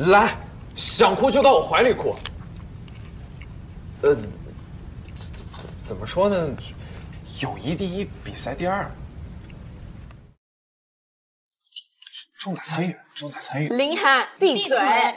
来，想哭就到我怀里哭。怎么说呢？友谊第一，比赛第二。重在参与，重在参与。 林涵，闭嘴！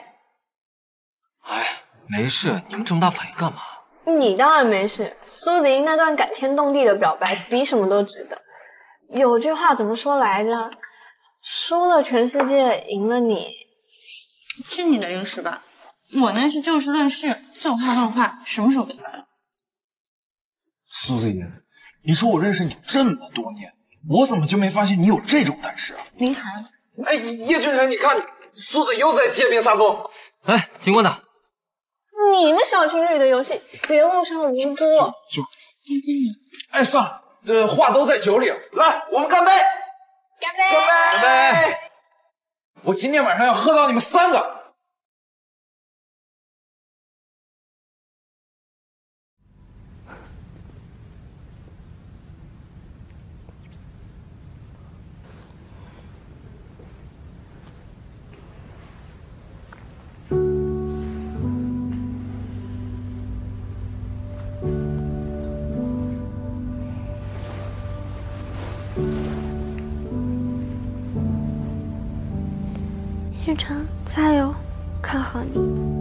哎，没事，你们这么大反应干嘛？ 你当然没事。苏子英那段感天动地的表白，比什么都值得。有句话怎么说来着？输了全世界，赢了你。 是你的零食吧？我那是就事论事，正话论话，什么时候变来了？ 苏子英，你说我认识你这么多年，我怎么就没发现你有这种胆识啊？ 林涵， 哎，叶君辰，你看苏子又在街边撒疯。 哎，警官的。 你们小情侣的游戏，别误伤无辜。 哎，算了，这话都在酒里，来，我们干杯！ 干杯！ 干杯！干杯！我今天晚上要喝到你们3个。 日常，加油，看好你。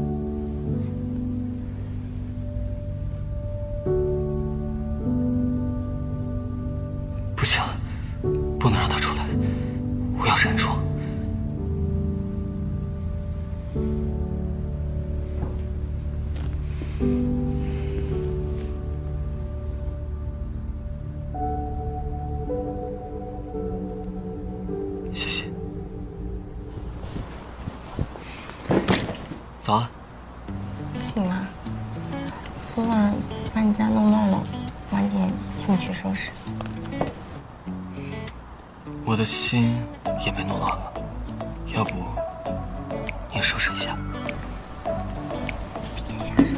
不行，不能让他出来，我要忍住。谢谢。早安。 醒了。昨晚把你家弄乱了，晚点请你去收拾。 我的心也被弄乱了，要不你收拾一下？ 别瞎说。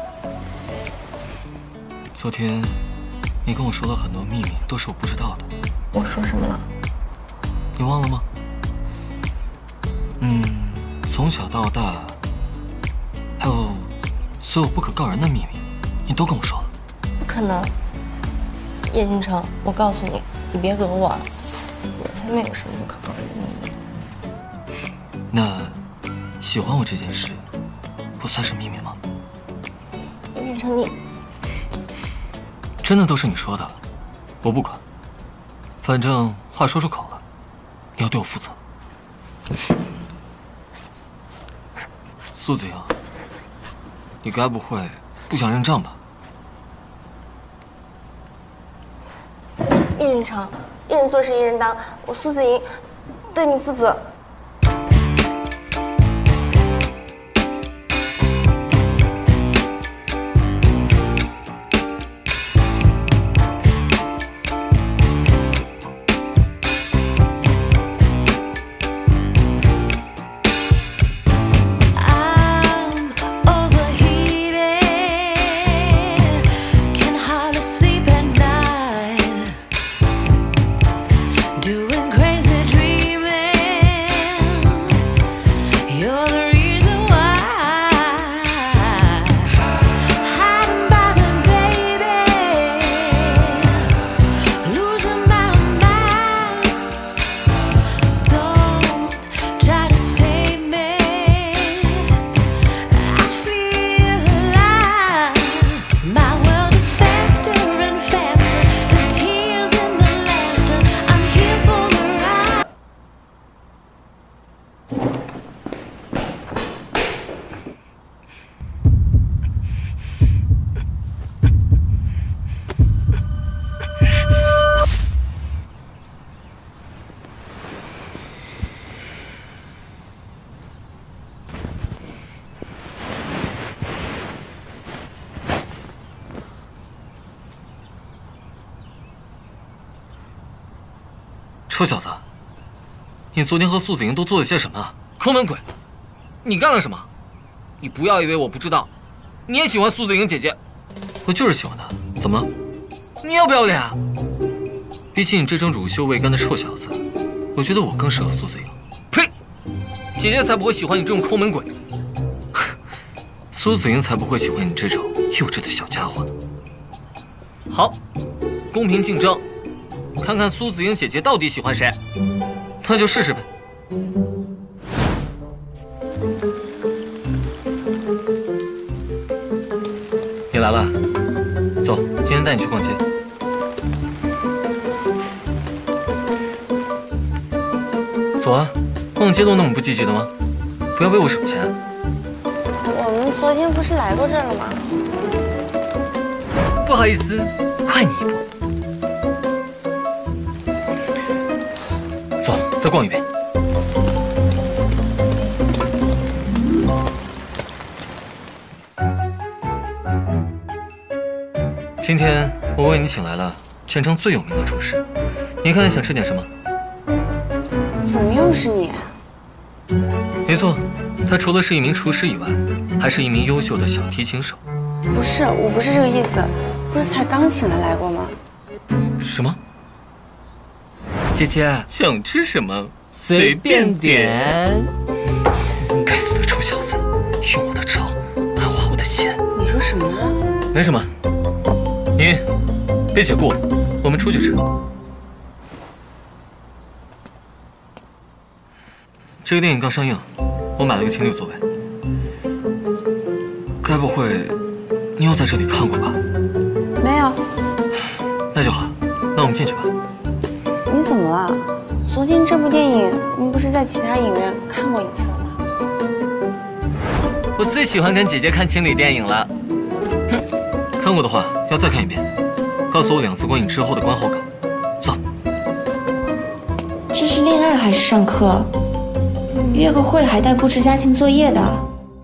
昨天你跟我说了很多秘密，都是我不知道的。 我说什么了？ 你忘了吗？从小到大，还有所有不可告人的秘密，你都跟我说了。 不可能，叶君成，我告诉你，你别讹我，我才没有什么不可告人的秘密。 那喜欢我这件事，不算是秘密吗？ 叶君成，你真的都是你说的，我不管。反正话说出口了，你要对我负责。苏子莹，你该不会不想认账吧？ 一人长，一人做事一人当。我苏子莹对你负责。 臭小子，你昨天和苏子莹都做了些什么？抠门鬼！你干了什么？你不要以为我不知道，你也喜欢苏子莹姐姐。我就是喜欢她，怎么了？你要不要脸啊？比起你这种乳臭未干的臭小子，我觉得我更适合苏子莹。呸！ 姐姐才不会喜欢你这种抠门鬼。苏子英才不会喜欢你这种幼稚的小家伙呢。好，公平竞争，看看苏子英姐姐到底喜欢谁，那就试试呗。你来了，走，今天带你去逛街。走啊，逛街都那么不积极的吗？不要为我省钱。 我们昨天不是来过这儿了吗？ 不好意思，快你一步。走，再逛一遍。今天我为你请来了全城最有名的厨师，你看想吃点什么？ 怎么又是你？ 没错，他除了是一名厨师以外，还是一名优秀的小提琴手。 不是，我不是这个意思，不是才刚请他来过吗？ 什么？姐姐想吃什么？ 随便点。 该死的臭小子，用我的招，还花我的钱。 你说什么？ 没什么，你别解雇了，我们出去吃。这个电影刚上映，我买了个情侣座位。该不会你有在这里看过吧？ 没有。 那就好，那我们进去吧。 你怎么了？昨天这部电影你不是在其他影院看过一次了吗？ 我最喜欢跟姐姐看情侣电影了。哼，看过的话要再看一遍，告诉我2次观影之后的观后感。走。 这是恋爱还是上课？约个会还带布置家庭作业的？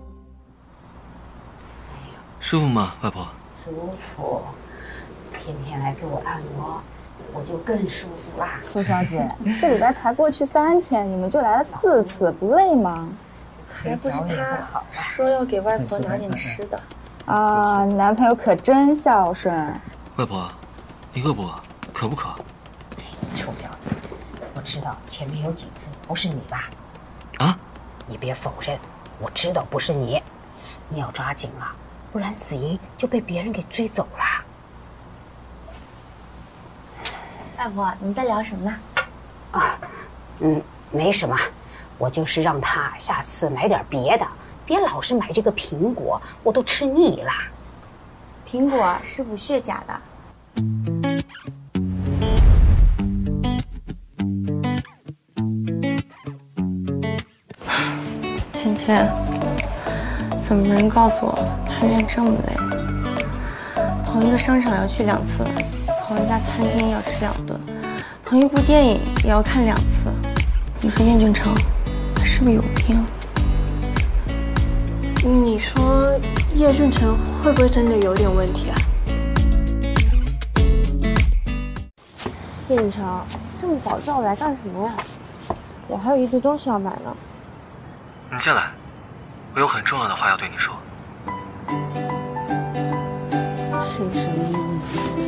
舒服吗，外婆？ 舒服，天天来给我按摩，我就更舒服啦。 苏小姐，这礼拜才过去3天，你们就来了4次，不累吗？ 还不是他说要给外婆拿点吃的啊，你男朋友可真孝顺。 外婆，你饿不饿？渴不渴？ 臭小子，我知道前面有几次不是你吧？ 啊？ 你别否认，我知道不是你，你要抓紧了，不然子英就被别人给追走了。 外婆，你们在聊什么呢？ 啊，没什么，我就是让他下次买点别的，别老是买这个苹果，我都吃腻了。 苹果是补血钾的。 芊芊，怎么没人告诉我谈恋爱这么累？同一个商场要去2次，同一家餐厅要吃2顿，同一部电影也要看2次。你说叶俊成，他是不是有病？ 你说叶俊成会不会真的有点问题啊？ 叶俊成，这么早叫我来干什么呀？我还有一堆东西要买呢。 你进来，我有很重要的话要对你说。 谁声音？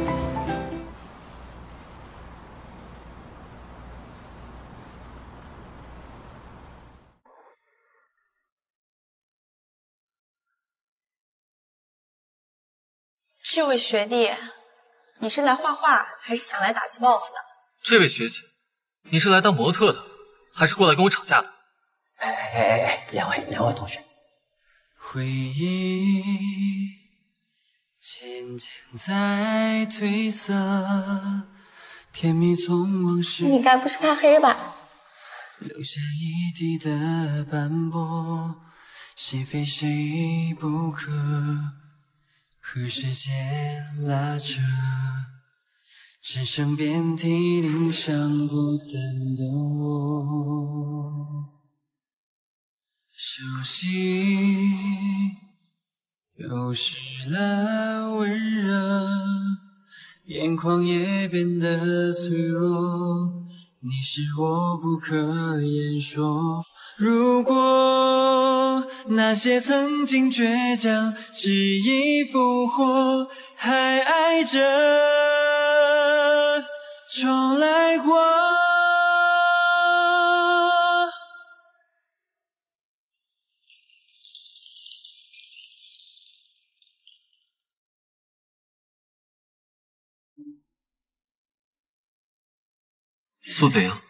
这位学弟，你是来画画还是想来打击报复的？ 这位学姐，你是来当模特的，还是过来跟我吵架的？ 两位同学。 回忆渐渐在褪色，甜蜜从往事。 你该不是怕黑吧？ 留下一地的斑驳，谁非谁不可？和时间拉扯，只剩遍体鳞伤不淡的我。熟悉丢失了温热，眼眶也变得脆弱。你是我不可言说。如果那些曾经倔强只已复活，还爱着重来过。 苏子莹，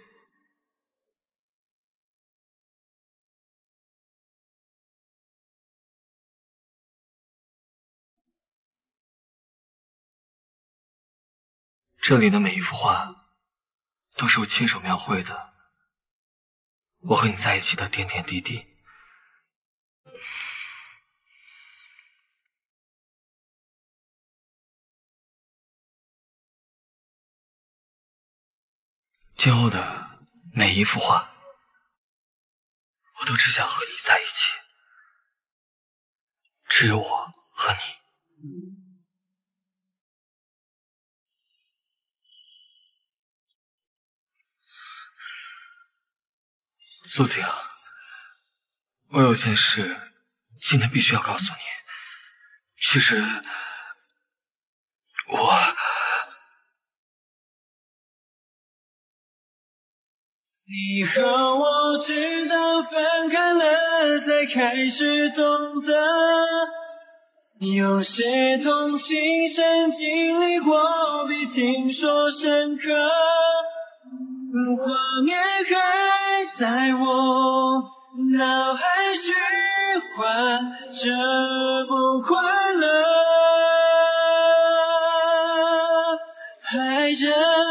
这里的每一幅画都是我亲手描绘的，我和你在一起的点点滴滴。今后的每一幅画，我都只想和你在一起，只有我和你。苏子阳，我有件事今天必须要告诉你。其实， 你和我直到分开了才开始懂得，有些同情深经历过比听说深刻，画面还在我脑海循环，这不快乐爱着。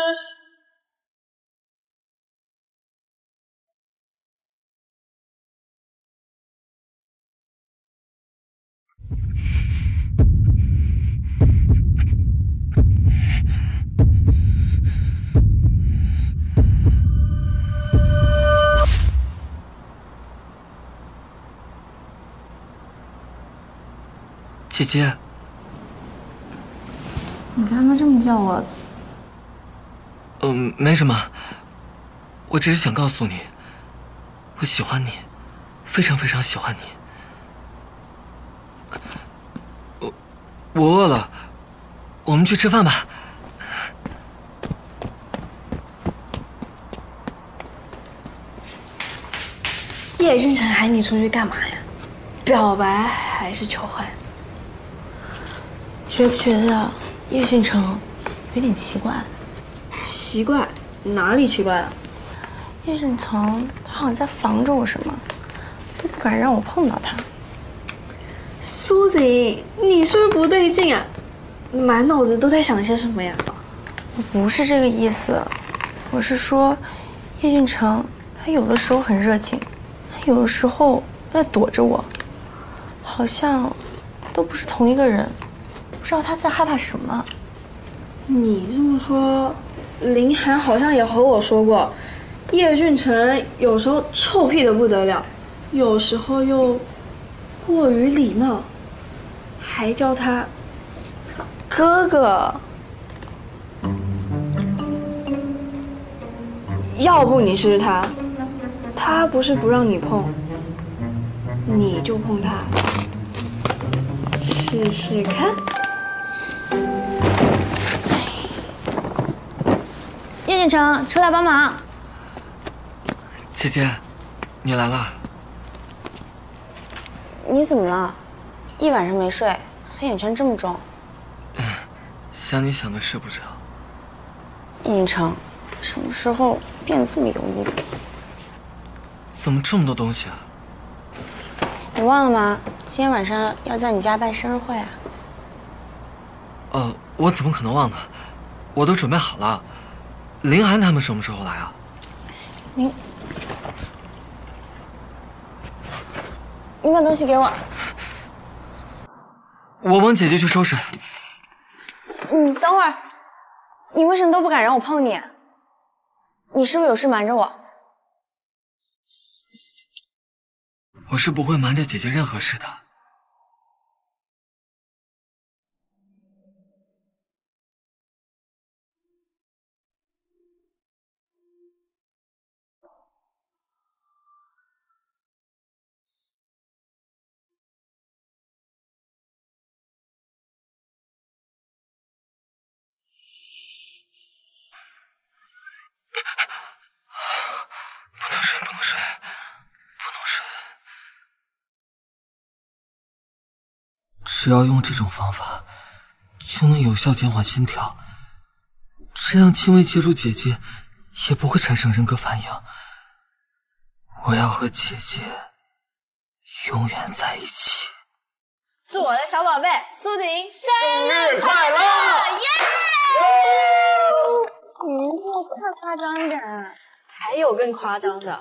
姐姐， 你刚刚这么叫我， 没什么，我只是想告诉你，我喜欢你，非常非常喜欢你。我饿了，我们去吃饭吧。 叶君辰喊你出去干嘛呀？表白还是求婚？ 觉不觉得叶俊成有点奇怪？ 奇怪？哪里奇怪了？ 叶俊成他好像在防着我什么，都不敢让我碰到他。 苏子莹，你是不是不对劲啊？满脑子都在想些什么呀？ 我不是这个意思，我是说，叶俊成他有的时候很热情，他有的时候在躲着我，好像都不是同一个人。不知道他在害怕什么。 你这么说，林涵好像也和我说过，叶俊成有时候臭屁的不得了，有时候又过于礼貌，还叫他哥哥。要不你试试他，他不是不让你碰，你就碰他，试试看。 叶俊成，出来帮忙。 姐姐，你来了。 你怎么了？一晚上没睡，黑眼圈这么重。 想你想的睡不着。 叶俊成，什么时候变得这么油腻？ 怎么这么多东西啊？ 你忘了吗？今天晚上要在你家办生日会啊。 我怎么可能忘呢？我都准备好了。林涵他们什么时候来啊？ 你把东西给我。 我帮姐姐去收拾。 等会儿，你为什么都不敢让我碰你？你是不是有事瞒着我？ 我是不会瞒着姐姐任何事的。不能睡，不能睡，不能睡。只要用这种方法，就能有效减缓心跳，这样轻微接触姐姐， 也不会产生人格反应。我要和姐姐永远在一起。 祝我的小宝贝苏子莹生日快乐！耶！ 你这太夸张一点。 还有更夸张的。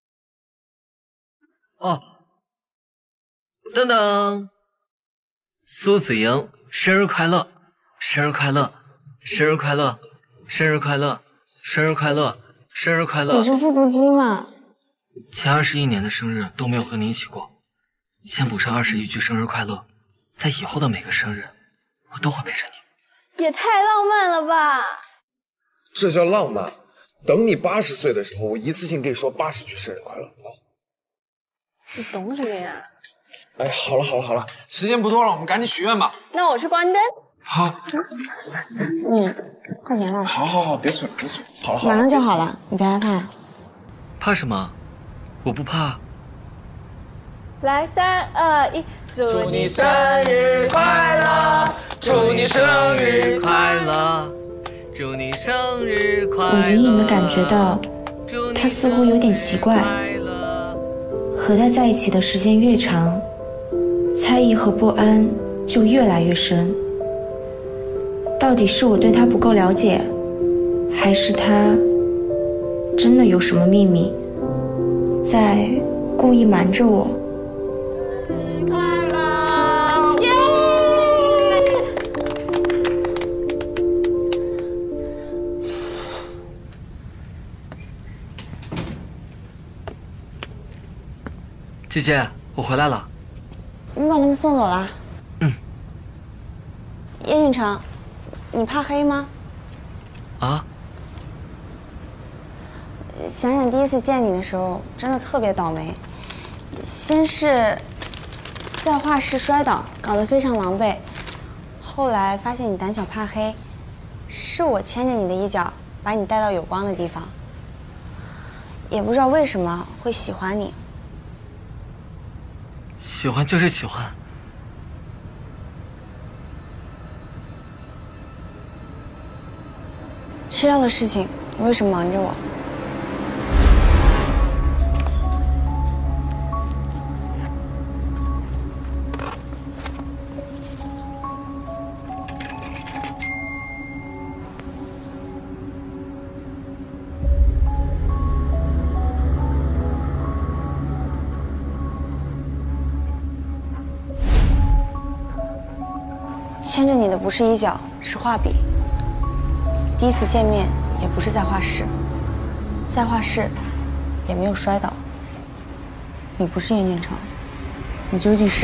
哦，等等，苏子莹生日快乐！生日快乐！生日快乐！生日快乐！生日快乐！生日快乐！ 你是复读机吗？ 前21年的生日都没有和你一起过，先补上21句生日快乐，在以后的每个生日，我都会陪着你。 也太浪漫了吧！ 这叫浪漫。等你80岁的时候，我一次性给你说80句生日快乐啊！ 你懂什么呀？ 哎，好了，时间不多了，我们赶紧许愿吧。 那我去关灯。 好。 快点了。 好，别催。好了。 马上就好了，你别害怕。 怕什么？我不怕。 来3、2、1， 祝你生日快乐！祝你生日快乐！祝你生日快乐！ 我隐隐的感觉到，他似乎有点奇怪。和他在一起的时间越长，猜疑和不安就越来越深。到底是我对他不够了解，还是他真的有什么秘密，在故意瞒着我？ 姐姐，我回来了。 你把他们送走了？ 嗯。 叶运成，你怕黑吗？ 啊？ 想想第一次见你的时候，真的特别倒霉。先是在画室摔倒，搞得非常狼狈。后来发现你胆小怕黑，是我牵着你的衣角，把你带到有光的地方。也不知道为什么会喜欢你。 喜欢就是喜欢。 吃药的事情，你为什么瞒着我？牵着你的不是衣角，是画笔。第一次见面也不是在画室，在画室也没有摔倒。你不是叶念成，你究竟是？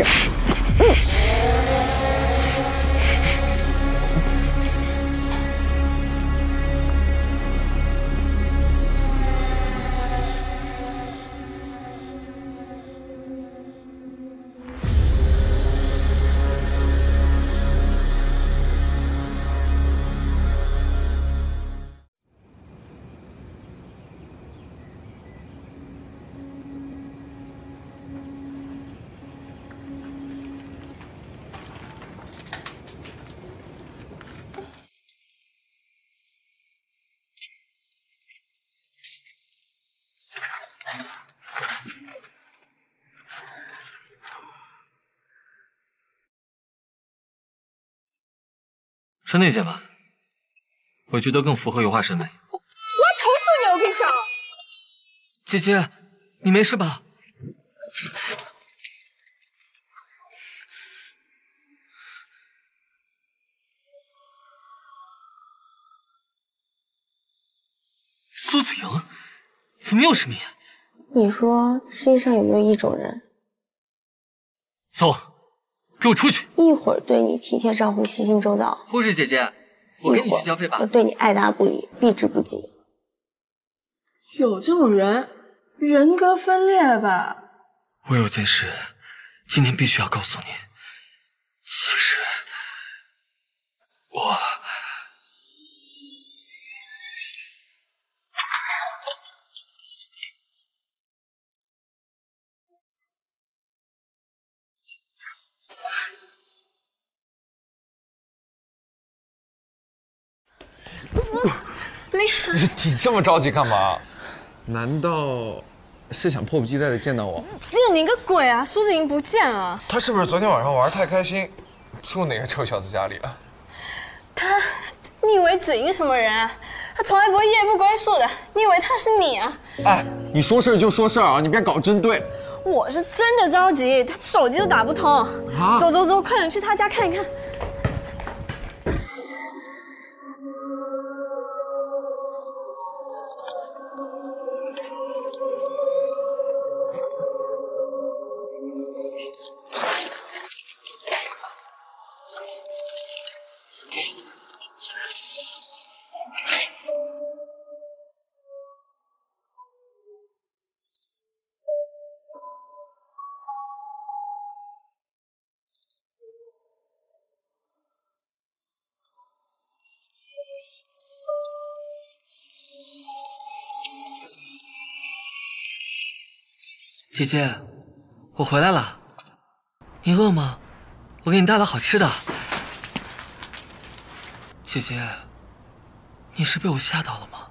穿那件吧，我觉得更符合油画审美。 我要投诉你！我跟你讲， 姐姐，你没事吧？苏子莹，怎么又是你？ 你说世界上有没有一种人， 走，给我出去！ 一会儿对你体贴照顾、细心周到， 护士姐姐，我给你去交费吧。 我对你爱答不理、避之不及。 有这种人，人格分裂吧？ 我有件事，今天必须要告诉你。其实，我…… 林， 林涵， 你这么着急干嘛？难道是想迫不及待的见到我？ 见你个鬼啊！苏子莹不见了。 他是不是昨天晚上玩太开心，住哪个臭小子家里了？ 你以为子莹什么人啊？她从来不会夜不归宿的。你以为她是你啊？ 哎，你说事儿就说事儿啊，你别搞针对。 我是真的着急，她手机都打不通。啊！走走走，快点去她家看一看。 姐姐，我回来了，你饿吗？我给你带了好吃的。姐姐，你是被我吓到了吗？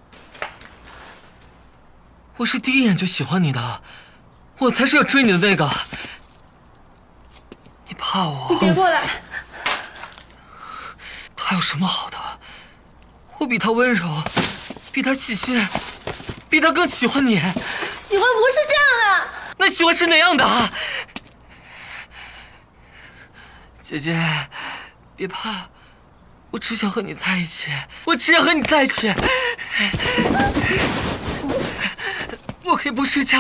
我是第一眼就喜欢你的，我才是要追你的那个。你怕我？ 你别过来！ 他有什么好的？我比他温柔，比他细心，比他更喜欢你。 喜欢不是这样的。 那喜欢是哪样的？姐姐，别怕，我只想和你在一起，我只想和你在一起。我可以不睡觉。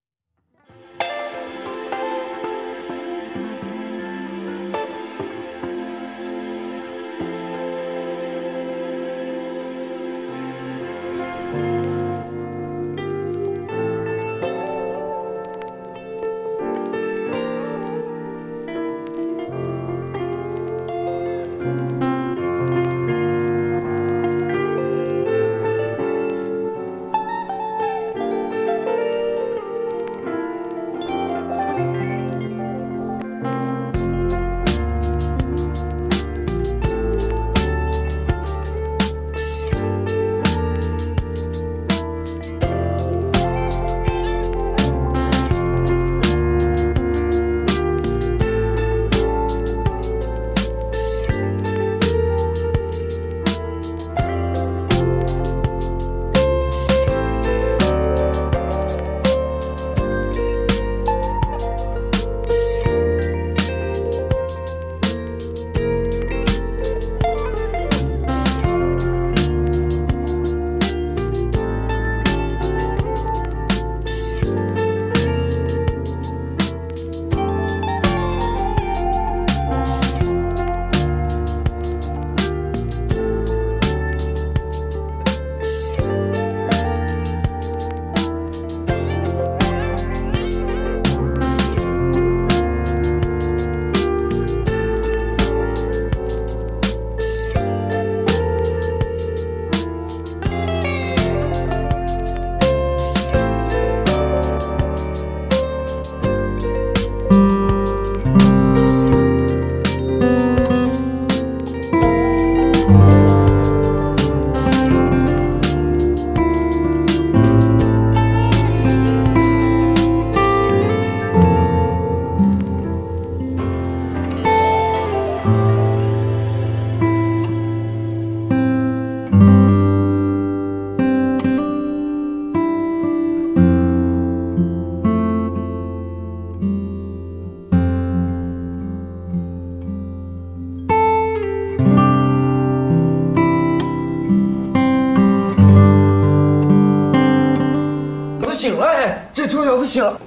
醒了，哎，这臭小子醒了。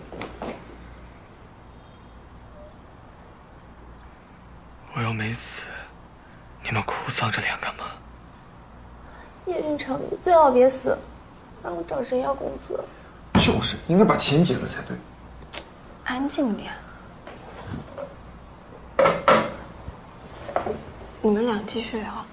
我又没死，你们哭丧着脸干嘛？ 叶俊成，你最好别死，让我找谁要工资？ 就是，应该把钱结了才对。 安静点。你们俩继续聊。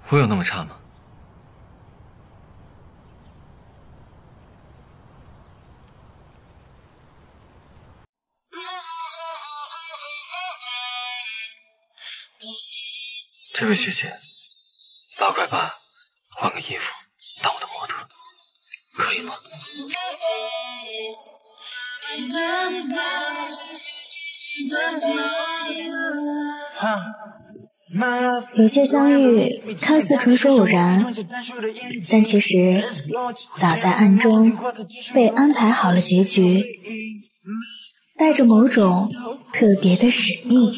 我有那么差吗？这位学姐，8块8，换个衣服当我的模特，可以吗？ 有些相遇看似纯属偶然，但其实早在暗中被安排好了结局，带着某种特别的使命。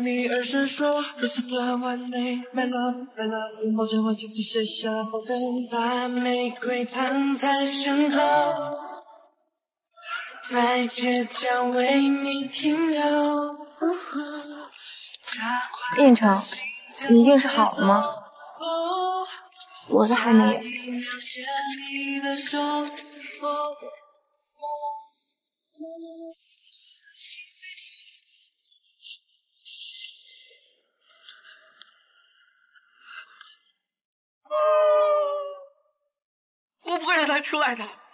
在街角为你停留。 应承，你运势好了吗？我的还没有。 我不会让他出来的。